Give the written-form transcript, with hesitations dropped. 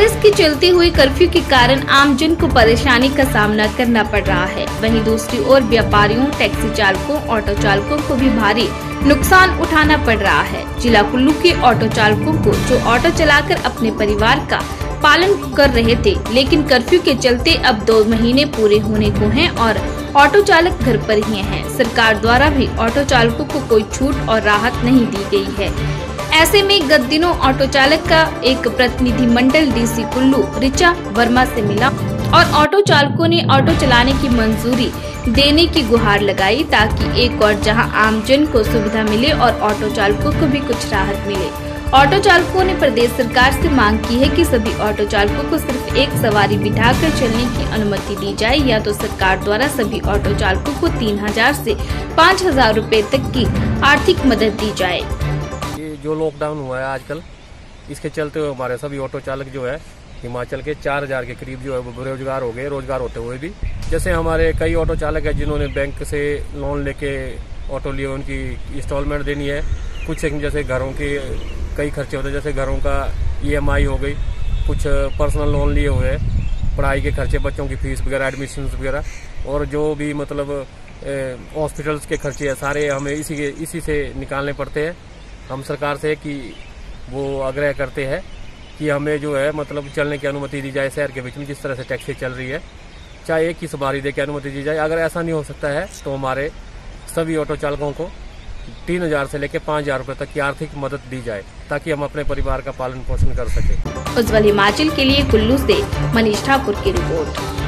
Virus के चलते हुए कर्फ्यू के कारण आमजन को परेशानी का सामना करना पड़ रहा है। वहीं दूसरी ओर व्यापारियों, टैक्सी चालकों, ऑटो चालकों को भी भारी नुकसान उठाना पड़ रहा है। जिला कुल्लू के ऑटो चालकों को जो ऑटो चलाकर अपने परिवार का पालन कर रहे थे, लेकिन कर्फ्यू के चलते अब 2 महीने पूरे होने को हैं और ऑटो चालक घर पर ही हैं। सरकार द्वारा भी ऑटो चालकों को कोई छूट और राहत नहीं दी गई है। ऐसे में गत दिनों ऑटो चालक का एक प्रतिनिधिमंडल डीसी कुल्लू ऋचा वर्मा से मिला और ऑटो चालकों ने ऑटो चलाने की मंजूरी देने की गुहार लगाई, ताकि एक और जहां आमजन को सुविधा मिले और ऑटो चालकों को भी कुछ राहत मिले। ऑटो चालकों ने प्रदेश सरकार से मांग की है कि सभी ऑटो चालकों को सिर्फ एक सवारी बिठाकर चलने की अनुमति दी जाए, या तो सरकार द्वारा सभी ऑटो चालकों को 3000 से 5000 रुपए तक की आर्थिक मदद दी जाए। ये जो लॉकडाउन हुआ है आजकल, इसके चलते हुए हमारे सभी ऑटो चालक जो है हिमाचल के 4000 के करीब जो है वो बेरोजगार हो गए। रोजगार होते हुए भी, जैसे हमारे कई ऑटो चालक है जिन्होंने बैंक से लोन लेके ऑटो लिए, उनकी इंस्टॉलमेंट देनी है। कुछ जैसे घरों के कई खर्चे होते हैं, जैसे घरों का EMI हो गई, कुछ पर्सनल लोन लिए हुए हैं, पढ़ाई के खर्चे, बच्चों की फीस वगैरह, एडमिशन वगैरह, और जो भी मतलब हॉस्पिटल्स के खर्चे है सारे हमें इसी से निकालने पड़ते हैं। हम सरकार से कि वो आग्रह करते हैं कि हमें जो है मतलब चलने की अनुमति दी जाए शहर के बीच में, जिस तरह से टैक्सी चल रही है, चाहे एक ही सवारी दे के अनुमति दी जाए। अगर ऐसा नहीं हो सकता है तो हमारे सभी ऑटो चालकों को 3000 से लेकर 5000 रुपए तक की आर्थिक मदद दी जाए, ताकि हम अपने परिवार का पालन पोषण कर सकें। उज्ज्वल हिमाचल के लिए कुल्लू से मनीष ठाकुर की रिपोर्ट।